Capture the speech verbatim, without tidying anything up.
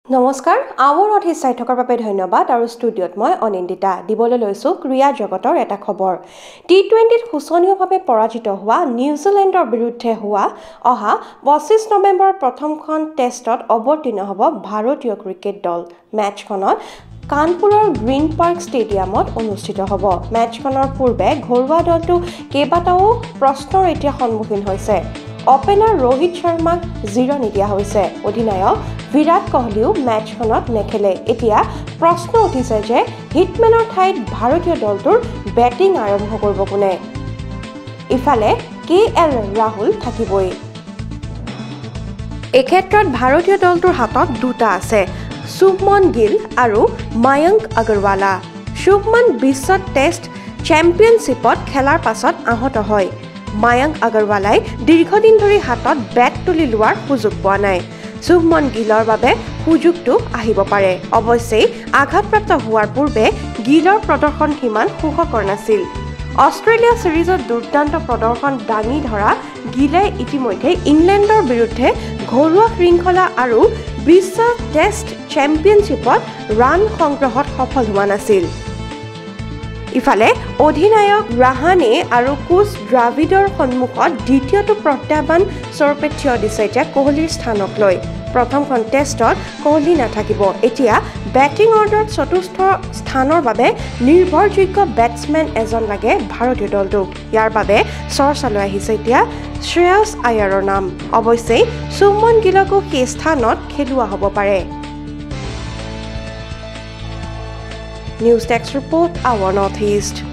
নমস্কাৰ আৱৰ অধি চাই থকাৰ বাবে ধন্যবাদ আৰু ষ্টুডিঅ'ত মই অনিন্দিতা দিবলৈ লৈছো ক্ৰীড়া জগতৰ এটা খবৰ টি টুৱেণ্টিত শোচনীয়ভাৱে পৰাজিত হোৱা নিউজিলেণ্ডৰ বিৰুদ্ধে হোৱা অহা পঁচিছ নৱেম্বৰ প্ৰথমখন টেষ্টত অৱতীৰ্ণ হ'ব ভাৰতীয় ক্ৰিকেট দল মেচখনত কানপুৰৰ গ্ৰীণ পাৰ্ক ষ্টেডিয়ামত অনুষ্ঠিত হ'ব মেচখনৰ পূৰ্বে ঘৰুৱা দলটো কেইবাটাও প্ৰশ্নৰ এতিয়া সন্মুখীন হৈছে অপেনাৰ ৰোহিত শৰ্মাক জিৰণি দিয়া হৈছে অধিনায়ক বিৰাট কোহলিও মেচখনত নেখেলে এতিয়া প্ৰশ্ন উঠিছে যে হিটমেনৰ ঠাইত ভাৰতীয় দলটোৰ বেটিং আৰম্ভ কৰিব কোনে ইফালে কে এল ৰাহুল থাকিবই এই ক্ষেত্ৰত ভাৰতীয় দলটোৰ হাতত দুটা আছে শুভমন গিল আৰু মায়ংক আগৰৱালা শুভমন বিশ্ব টেষ্ট চেম্পিয়নশ্বিপত খেলাৰ পাছত আহত হয় মায়ংক আগৰৱালাই দীৰ্ঘদিন ধৰি হাতত বেট তুলি লোৱাৰ সুযোগ পোৱা নাই শুভমন গিলৰ বাবে সুযোগটো আহিব পাৰে অৱশ্যে আঘাতপ্ৰাপ্ত হোৱাৰ পূৰ্বে গিলৰ প্ৰদৰ্শন সিমান সুখকৰ নাছিল অষ্ট্ৰেলিয়া সিৰিজত দুৰ্দান্ত প্ৰদৰ্শন দাঙি ধৰা গিলে ইতিমধ্যে ইংলেণ্ডৰ বিৰুদ্ধে ঘৰুৱা শৃংখলা আৰু বিশ্ব টেষ্ট চেম্পিয়নশ্বিপত ৰান সংগ্ৰহত সফল হোৱা নাছিল ইফালে অধিনায়ক ৰাহানে আৰু কোচ দ্ৰাবিডৰ সন্মুখত দ্বিতীয়টো প্ৰত্যাহ্বান স্বৰূপে থিয় দিছে যে কোহলিৰ স্থানক লৈ প্ৰথমখন টেষ্টত কোহলি নাথাকিব এতিয়া বেটিং অৰ্ডাৰত চতুৰ্থ স্থানৰ বাবে নিৰ্ভৰযোগ্য বেটছমেন এজন লাগে ভাৰতীয় দলটোক ইয়াৰ বাবে চৰ্চালৈ আহিছে এতিয়া শ্ৰেয়াছ আয়াৰৰ নাম অৱশ্যে শুভমন গিলকো সেই স্থানত খেলুৱা হ'ব পাৰে News Text Report, Our Northeast.